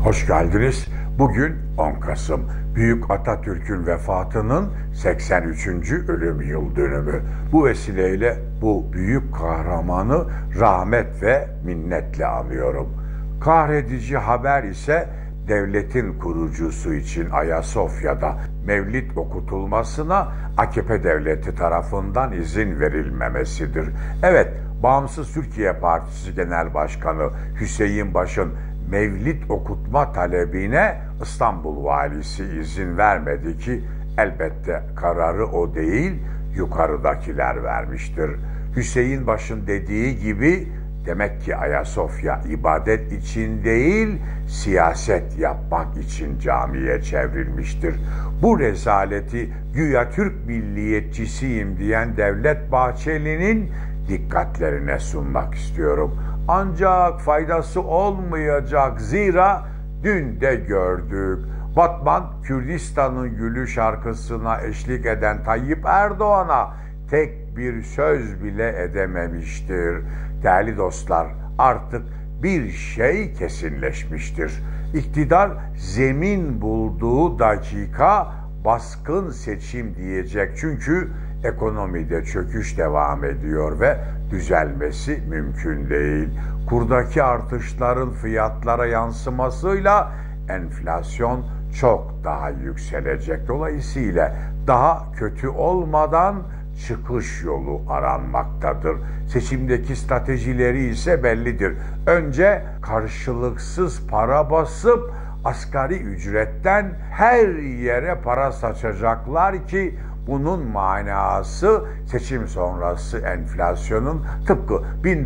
Hoş geldiniz. Bugün 10 Kasım. Büyük Atatürk'ün vefatının 83. ölüm yıl dönümü. Bu vesileyle bu büyük kahramanı rahmet ve minnetle anıyorum. Kahredici haber ise devletin kurucusu için Ayasofya'da mevlid okutulmasına AKP devleti tarafından izin verilmemesidir. Evet, Bağımsız Türkiye Partisi Genel Başkanı Hüseyin Baş'ın mevlid okutma talebine İstanbul Valisi izin vermedi ki elbette kararı o değil, yukarıdakiler vermiştir. Hüseyin Baş'ın dediği gibi demek ki Ayasofya ibadet için değil, siyaset yapmak için camiye çevrilmiştir. Bu rezaleti güya Türk milliyetçisiyim diyen Devlet Bahçeli'nin dikkatlerine sunmak istiyorum. Ancak faydası olmayacak, zira dün de gördük. Batman, Kürdistan'ın Gülü şarkısına eşlik eden Tayyip Erdoğan'a tek bir söz bile edememiştir. Değerli dostlar, artık bir şey kesinleşmiştir. İktidar zemin bulduğu dakika baskın seçim diyecek. Çünkü ekonomide çöküş devam ediyor ve düzelmesi mümkün değil. Kurdaki artışların fiyatlara yansımasıyla enflasyon çok daha yükselecek. Dolayısıyla daha kötü olmadan çıkış yolu aranmaktadır. Seçimdeki stratejileri ise bellidir. Önce karşılıksız para basıp asgari ücretten her yere para saçacaklar ki bunun manası seçim sonrası enflasyonun tıpkı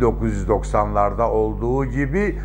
1990'larda olduğu gibi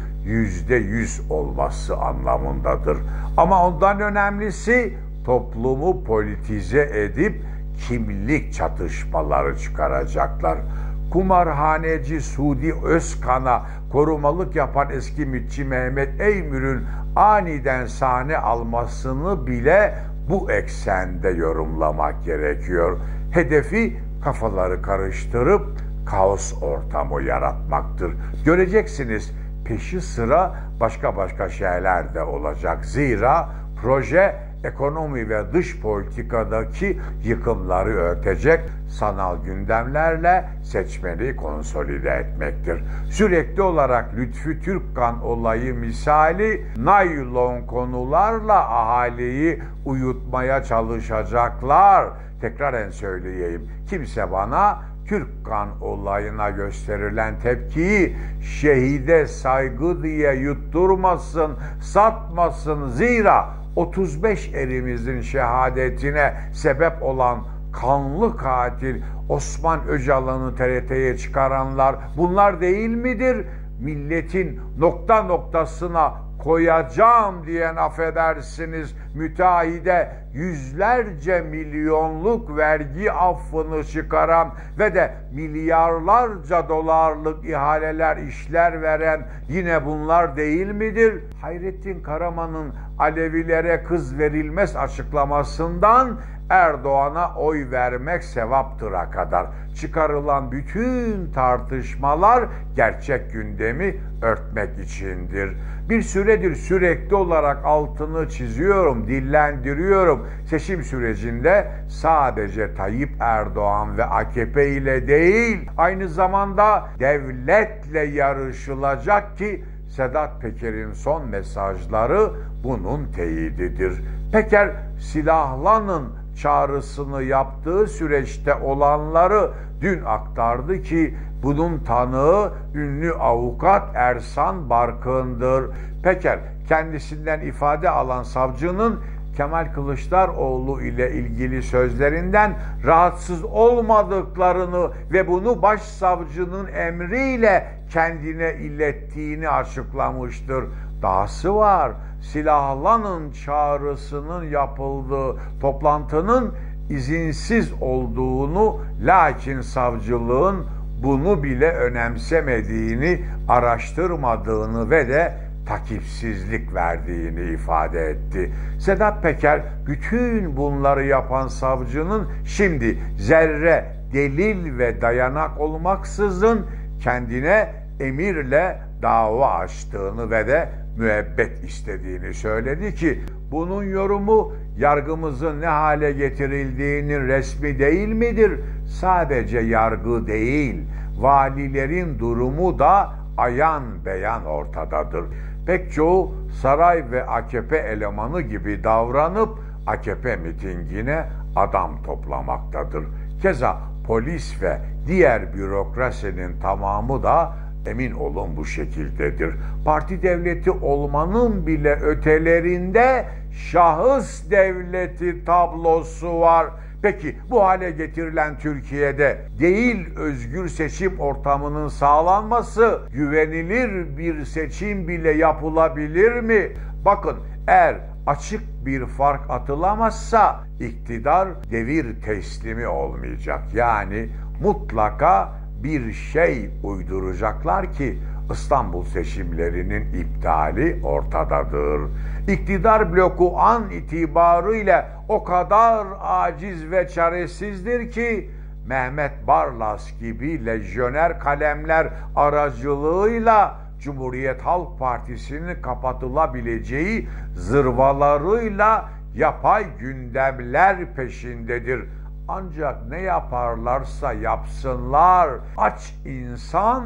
%100 olması anlamındadır. Ama ondan önemlisi toplumu politize edip kimlik çatışmaları çıkaracaklar. Kumarhaneci Suudi Özkan'a korumalık yapan eski MİT'çi Mehmet Eymür'ün aniden sahne almasını bile bu eksende yorumlamak gerekiyor. Hedefi kafaları karıştırıp kaos ortamı yaratmaktır. Göreceksiniz peşi sıra başka şeyler de olacak. Zira proje ekonomi ve dış politikadaki yıkımları örtecek sanal gündemlerle seçmeni konsolide etmektir. Sürekli olarak Lütfü Türkkan olayı misali naylon konularla ahaliyi uyutmaya çalışacaklar. Tekraren söyleyeyim, kimse bana Türkkan olayına gösterilen tepkiyi şehide saygı diye yutturmasın, satmasın. Zira 35 erimizin şehadetine sebep olan kanlı katil Osman Öcalan'ı TRT'ye çıkaranlar bunlar değil midir? Milletin noktasına koyacağım diyen, affedersiniz, müteahhide yüzlerce milyonluk vergi affını çıkaran ve de milyarlarca dolarlık ihaleler, işler veren yine bunlar değil midir? Hayrettin Karaman'ın Alevilere kız verilmez açıklamasından Erdoğan'a oy vermek sevaptıra kadar çıkarılan bütün tartışmalar gerçek gündemi örtmek içindir. Bir süredir sürekli olarak altını çiziyorum, dillendiriyorum. Seçim sürecinde sadece Tayyip Erdoğan ve AKP ile değil, aynı zamanda devletle yarışılacak ki Sedat Peker'in son mesajları bunun teyididir. Peker, silahlanın çağrısını yaptığı süreçte olanları dün aktardı ki bunun tanığı ünlü avukat Ersan Barkın'dır. Peker, kendisinden ifade alan savcının Kemal Kılıçdaroğlu ile ilgili sözlerinden rahatsız olmadıklarını ve bunu başsavcının emriyle kendine ilettiğini açıklamıştır. Dahası var, silahlanın çağrısının yapıldığı toplantının izinsiz olduğunu, lakin savcılığın bunu bile önemsemediğini, araştırmadığını ve de takipsizlik verdiğini ifade etti. Sedat Peker bütün bunları yapan savcının şimdi zerre delil ve dayanak olmaksızın kendine emirle dava açtığını ve de müebbet istediğini söyledi ki bunun yorumu yargımızın ne hale getirildiğinin resmi değil midir? Sadece yargı değil, valilerin durumu da ayan beyan ortadadır. Pek çoğu saray ve AKP elemanı gibi davranıp AKP mitingine adam toplamaktadır. Keza polis ve diğer bürokrasinin tamamı da emin olun bu şekildedir. Parti devleti olmanın bile ötelerinde şahıs devleti tablosu var. Peki bu hale getirilen Türkiye'de değil özgür seçim ortamının sağlanması, güvenilir bir seçim bile yapılabilir mi? Bakın, eğer açık bir fark atılamazsa iktidar devir teslimi olmayacak. Yani mutlaka bir şey uyduracaklar ki İstanbul seçimlerinin iptali ortadadır. İktidar bloku an itibarıyla o kadar aciz ve çaresizdir ki Mehmet Barlas gibi lejyoner kalemler aracılığıyla Cumhuriyet Halk Partisi'nin kapatılabileceği zırvalarıyla yapay gündemler peşindedir. Ancak ne yaparlarsa yapsınlar, aç insan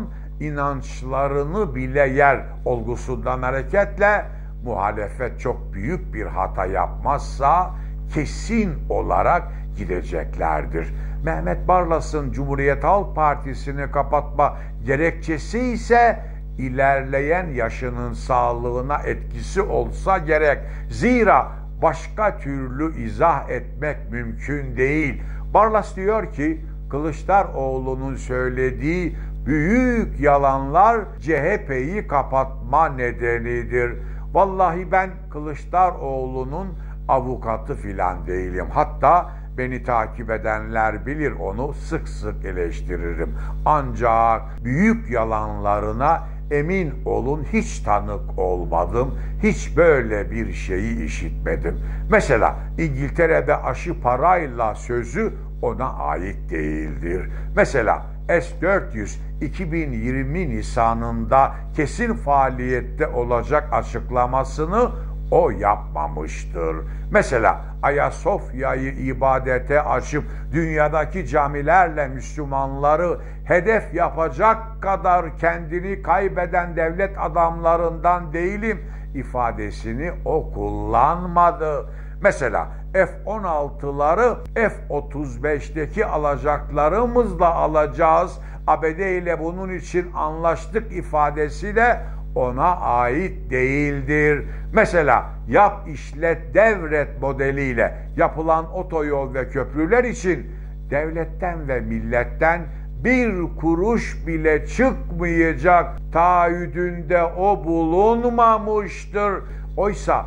inançlarını bile yer olgusundan hareketle muhalefet çok büyük bir hata yapmazsa kesin olarak gideceklerdir. Mehmet Barlas'ın Cumhuriyet Halk Partisi'ni kapatma gerekçesi ise ilerleyen yaşının sağlığına etkisi olsa gerek. Zira başka türlü izah etmek mümkün değil. Barlas diyor ki Kılıçdaroğlu'nun söylediği büyük yalanlar CHP'yi kapatma nedenidir. Vallahi ben Kılıçdaroğlu'nun avukatı filan değilim. Hatta beni takip edenler bilir, onu sık sık eleştiririm. Ancak büyük yalanlarına emin olun hiç tanık olmadım, hiç böyle bir şeyi işitmedim. Mesela İngiltere'de aşı parayla sözü ona ait değildir. Mesela S-400 2020 Nisan'ında kesin faaliyette olacak açıklamasını o yapmamıştır. Mesela Ayasofya'yı ibadete açıp dünyadaki camilerle Müslümanları hedef yapacak kadar kendini kaybeden devlet adamlarından değilim ifadesini o kullanmadı. Mesela F-16'ları F-35'teki alacaklarımızla alacağız, ABD ile bunun için anlaştık ifadesi de ona ait değildir. Mesela yap işlet devret modeliyle yapılan otoyol ve köprüler için devletten ve milletten bir kuruş bile çıkmayacak taahhüdünde o bulunmamıştır. Oysa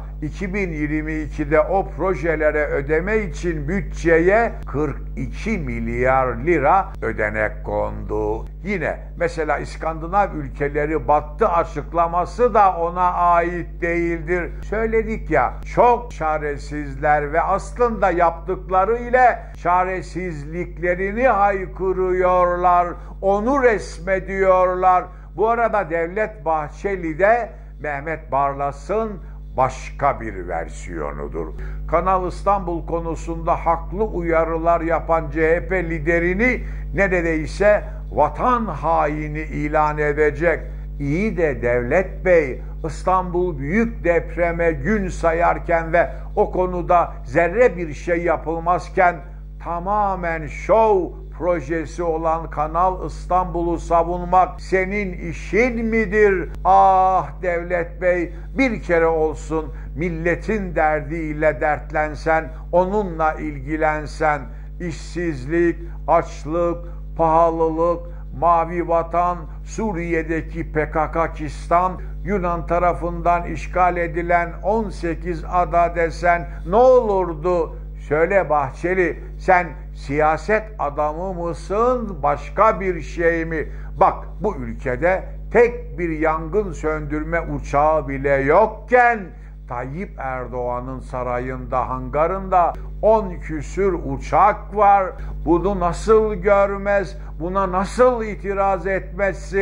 2022'de o projelere ödeme için bütçeye 42 milyar lira ödenek kondu. Yine mesela İskandinav ülkeleri battı açıklaması da ona ait değildir. Söyledik ya, çok çaresizler ve aslında yaptıkları ile çaresizliklerini haykırıyorlar, onu resmediyorlar. Bu arada Devlet Bahçeli de Mehmet Barlas'ın başka bir versiyonudur. Kanal İstanbul konusunda haklı uyarılar yapan CHP liderini neredeyse vatan haini ilan edecek. İyi de Devlet Bey, İstanbul büyük depreme gün sayarken ve o konuda zerre bir şey yapılmazken tamamen şov projesi olan Kanal İstanbul'u savunmak senin işin midir? Ah Devlet Bey, bir kere olsun milletin derdiyle dertlensen, onunla ilgilensen, işsizlik, açlık, pahalılık, Mavi Vatan, Suriye'deki PKK-Kistan, Yunan tarafından işgal edilen 18 ada desen ne olurdu? Söyle Bahçeli, sen siyaset adamı mısın, başka bir şey mi? Bak, bu ülkede tek bir yangın söndürme uçağı bile yokken Tayyip Erdoğan'ın sarayında, hangarında 10 küsür uçak var. Bunu nasıl görmez, buna nasıl itiraz etmezsin?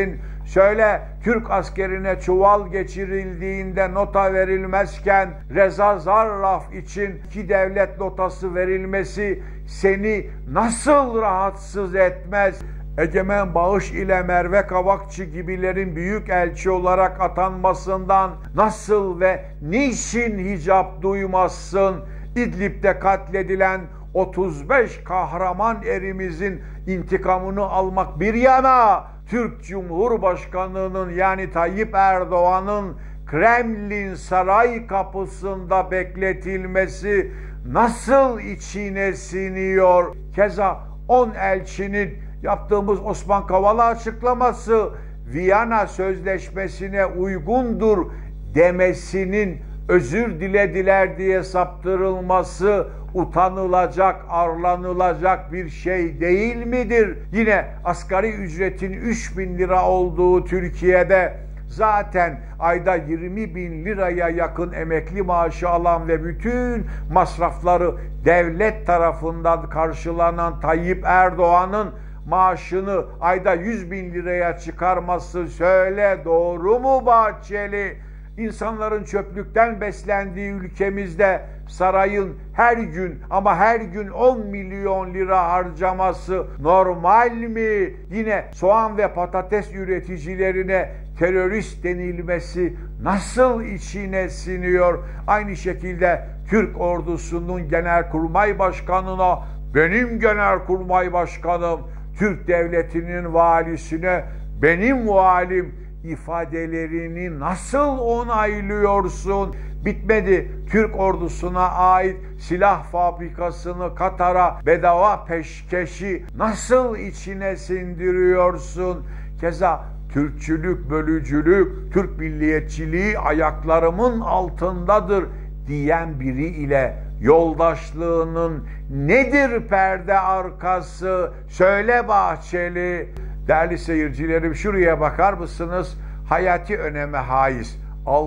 Söyle, Türk askerine çuval geçirildiğinde nota verilmezken Reza Zarraf için 2 devlet notası verilmesi seni nasıl rahatsız etmez? Egemen Bağış ile Merve Kavakçı gibilerin büyük elçi olarak atanmasından nasıl ve niçin hicap duymazsın? İdlib'de katledilen 35 kahraman erimizin intikamını almak bir yana, Türk Cumhurbaşkanı'nın yani Tayyip Erdoğan'ın Kremlin saray kapısında bekletilmesi nasıl içine siniyor? Keza 10 elçinin yaptığımız Osman Kavala açıklaması Viyana Sözleşmesi'ne uygundur demesinin özür dilediler diye saptırılması utanılacak, arlanılacak bir şey değil midir? Yine asgari ücretin 3.000 lira olduğu Türkiye'de zaten ayda 20.000 liraya yakın emekli maaşı alan ve bütün masrafları devlet tarafından karşılanan Tayyip Erdoğan'ın maaşını ayda 100.000 liraya çıkarması söyle doğru mu Bahçeli? İnsanların çöplükten beslendiği ülkemizde sarayın her gün ama her gün 10 milyon lira harcaması normal mi? Yine soğan ve patates üreticilerine terörist denilmesi nasıl içine siniyor? Aynı şekilde Türk ordusunun genelkurmay başkanına benim genelkurmay başkanım, Türk devletinin valisine benim valim ifadelerini nasıl onaylıyorsun? Bitmedi. Türk ordusuna ait silah fabrikasını Katar'a bedava peşkeşi nasıl içine sindiriyorsun? Keza Türkçülük, bölücülük, Türk milliyetçiliği ayaklarımın altındadır diyen biri ile yoldaşlığının nedir perde arkası? Söyle Bahçeli. Değerli seyircilerim, şuraya bakar mısınız? Hayati öneme haiz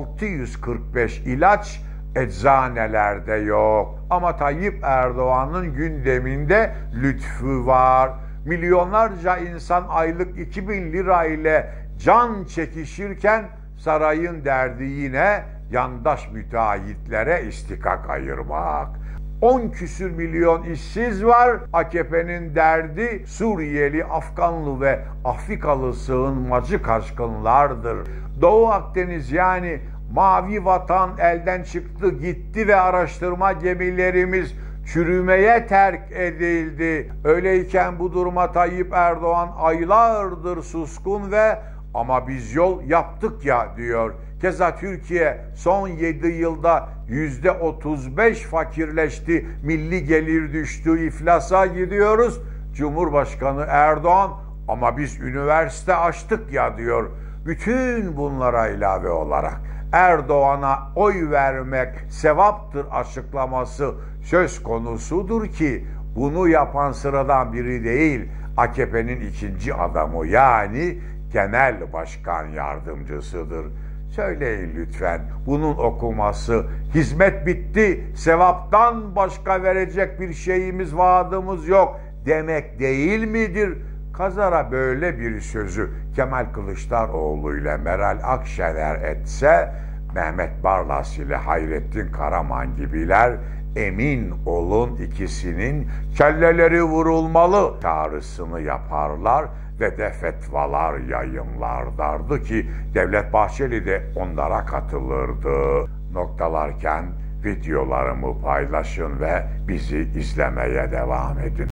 645 ilaç eczanelerde yok. Ama Tayyip Erdoğan'ın gündeminde lütfü var. Milyonlarca insan aylık 2.000 lira ile can çekişirken sarayın derdi yine yandaş müteahhitlere istikak ayırmak. 10 küsür milyon işsiz var. AKP'nin derdi Suriyeli, Afganlı ve Afrikalı sığınmacı kaçkınlardır. Doğu Akdeniz yani mavi vatan elden çıktı gitti ve araştırma gemilerimiz çürümeye terk edildi. Öyleyken bu duruma Tayyip Erdoğan aylardır suskun ve ama biz yol yaptık ya diyor. Keza Türkiye son 7 yılda %35 fakirleşti, milli gelir düştü, iflasa gidiyoruz. Cumhurbaşkanı Erdoğan ama biz üniversite açtık ya diyor. Bütün bunlara ilave olarak Erdoğan'a oy vermek sevaptır açıklaması söz konusudur ki bunu yapan sıradan biri değil, AKP'nin ikinci adamı yani genel başkan yardımcısıdır. Söyleyin lütfen, bunun okuması hizmet bitti, sevaptan başka verecek bir şeyimiz, vaadimiz yok demek değil midir? Kazara böyle bir sözü Kemal Kılıçdaroğlu ile Meral Akşener etse, Mehmet Barlas ile Hayrettin Karaman gibiler emin olun ikisinin kelleleri vurulmalı çağrısını yaparlar ve de fetvalar yayımlarlardı ki Devlet Bahçeli de onlara katılırdı. Noktalarken videolarımı paylaşın ve bizi izlemeye devam edin.